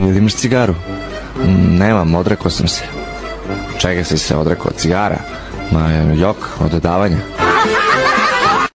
Ili imaš cigaru? Nemam, odrekao sam se. Čega si se odrekao? Cigara? Ma, jok, od davanja.